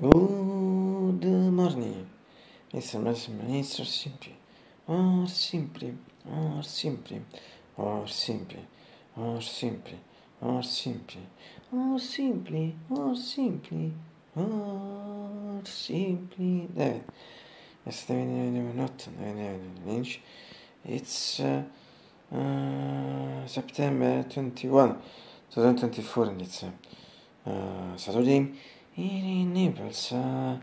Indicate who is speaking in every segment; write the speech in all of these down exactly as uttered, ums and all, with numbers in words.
Speaker 1: Good morning, mister Minister Simply, or simply, or simply, or simply, or simply, or simply, or simply, or simply, or simply. David, yes, David, not David. It's uh, uh, September twenty-first, twenty twenty-four, and it's uh, Saturday. In Naples, uh,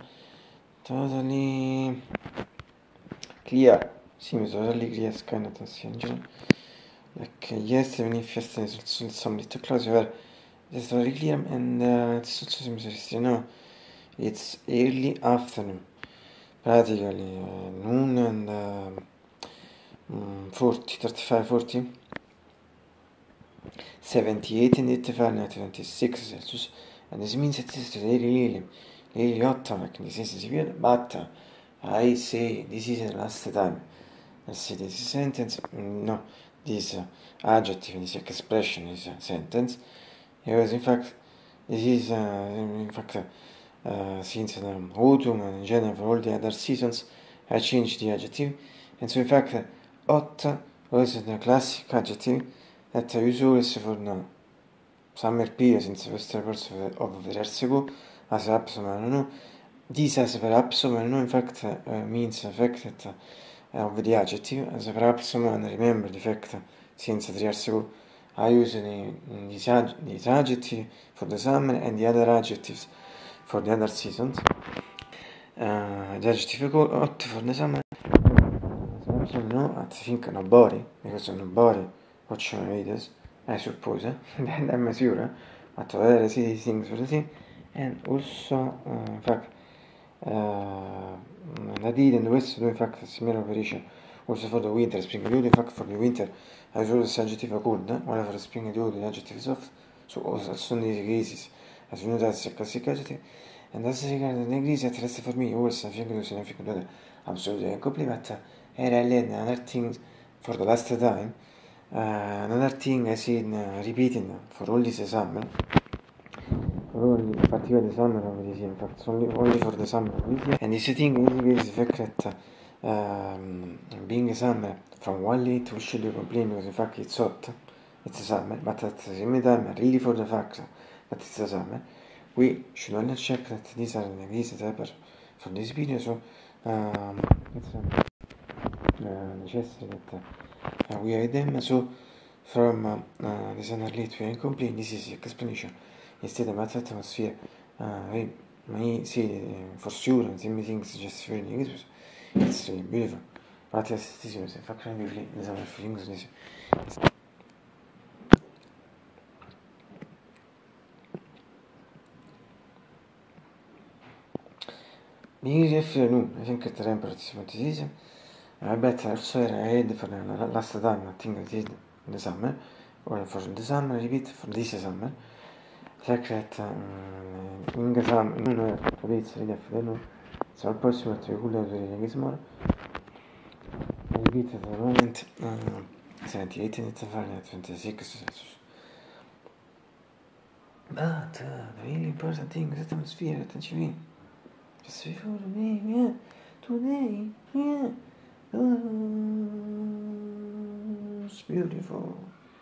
Speaker 1: totally clear. Seems totally clear sky, not angel. Like uh, yesterday, when if yesterday sul, some little clouds were it's totally clear, and uh, it's also seems you know it's early afternoon, practically uh, noon and uh, um, forty, thirty-five, forty, seventy-eight in the Fahrenheit, twenty-six Celsius, and this means it is really, really, really hot, like this is severe, but uh, I say this is the last time. Let's see this sentence, no, this uh, adjective, this expression, this uh, sentence, because in fact, this is, uh, in fact, uh, uh, since um, autumn and in general for all the other seasons, I changed the adjective, and so in fact, uh, hot was the classic adjective that I use always for the summer period, since the western parts of, of the Erzego, as perhaps I don't know. This as perhaps someone in fact uh, means affected uh, of the adjective, as perhaps someone remember the fact since three years ago I used the, this, ad, this adjective for the summer and the other adjectives for the other seasons. Uh, the adjective hot for the summer, so no, I think nobody, because nobody watching my videos, I suppose, eh? I'm sure, but whether I see these things for the same, and also, uh, in fact, Uh, I did and questo dove in fact similar operation also for the winter spring duty in fact for the winter I use the adjective cold while for the spring duty the adjective soft so also in these cases as you know that's a classic adjective and as regards the crisi at least for me also I think it was an absolutely compliment and I learned another thing for the last time uh, another thing I seen uh, repeating for all this summer only particularly the summer of this year, in fact, only, only for the summer of this year. And this thing is the fact that um, being a summer from one day to should you complain because in fact it's hot, it's a summer, but at the same time, really for the fact that it's a summer, we should only check that these are the these type for this video, so um, it's uh, necessary that uh, we have them. So from uh, uh, the summer late we are incomplete, this is the explanation. Instead of that atmosphere, uh, I, I see uh, for sure and many things just very negative. It's really beautiful. But yes, this is a factor really in some things. Being afternoon, I think the temperature is I bet also I had for the last time, I think I did in the summer, or for the summer, I repeat, for this summer. Fakat in gazam in police redefino so al prossimo articolo di Gizmore repeat the moment seventy-eight in the Fahrenheit twenty-six Celsius. But uh, the really important thing is the atmosphere that you mean just before me, yeah, today, yeah, oh, it's beautiful.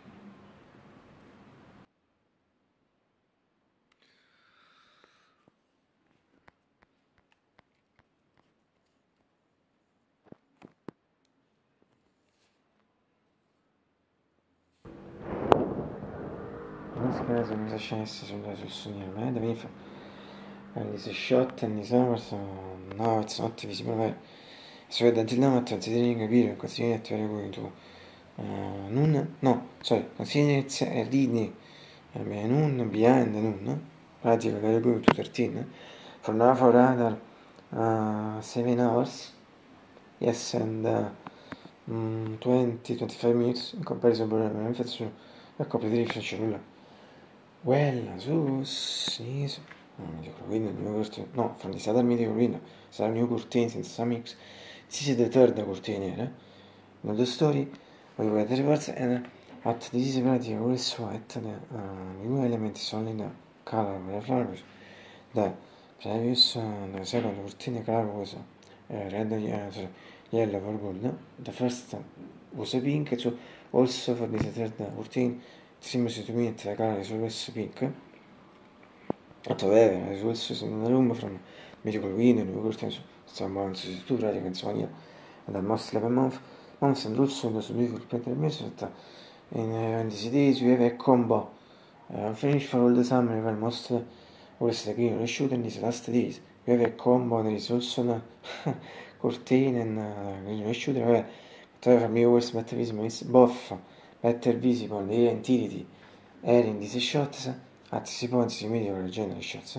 Speaker 1: In this caso mi sa scenessa sul, sul sogno, ma da me fa and this is shot and this hour, so now it's not visible. So until now I'm considering capire, considering that we're going to uh, noon, no, sorry, considering it's uh, reading uh, noon, behind noon, practically we're going to thirteen, for now for rather uh, seven hours, yes, and uh, mm, twenty to twenty-five minutes in comparison to the infezione, a completely different. Well, so, sì, window, new curtain, no, from this other medical window, some new curtains and some mix. This is the third curtain here, eh? In the story, we were the reports, and at this is already always white, the uh, new element is only the color of the flowers, the, previous uh, the second routine color was uh, red, uh, sorry, yellow for gold. The first was pink, so also for this third routine it seems to me that the color is always pink. However, as also in the room from medical win and we got some months to writing and so on, and I must live a month. Months and also in the beautiful painter music that in uh, these days we have a combo uh, finished for all the summer, even most uh, always the game shoot in these last days. We have a combo, there is also a curtain and uh, shooter. But for me, always better visible is both better visible the entity air in these shots at these points immediately general shots.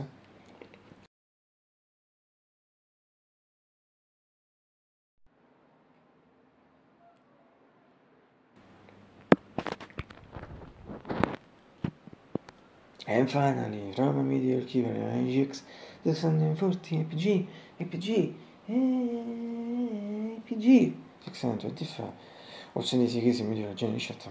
Speaker 1: And finally, Roma Media Keeper G X six forty A P G, A P G, A P G six twenty-five. Also in this case, immediately general shot.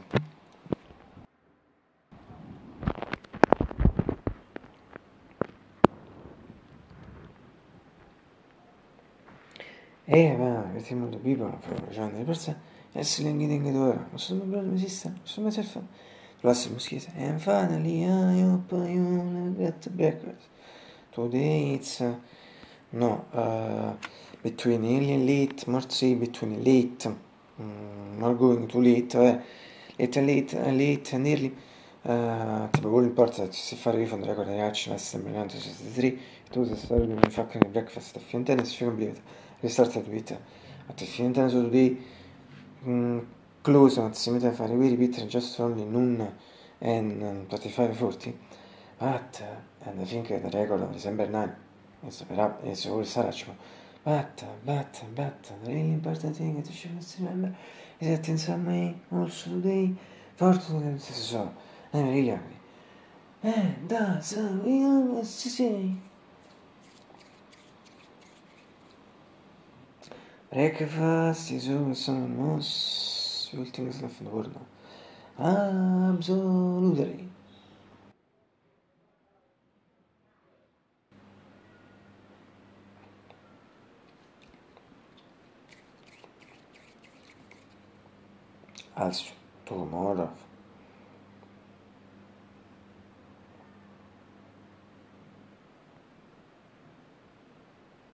Speaker 1: Eh, ma vediamo the people cioè le persone essere getting ora ma sono bello esiste sono mai self classico schisa and finally I hope you get breakfast today it's uh, no uh, between early and late more say between late um, more going to late eh, late and late and late and early uh, tipo quello importa se fare refund record ragazzi la sembra sessantatré tu se stai doing fucking breakfast a fiantere si completa restart with at the same time so today mm, close at the same time fare we repeat just only noon and um, twenty-five forty but uh, and I think the record of December ninth is perhaps is all such but but but the really important thing that you should remember is that in some way also today fortunately so I'm really angry and that's uh, we always say breakfast is also the most ultimate stuff in the world now. Absolutely. Also, tomorrow.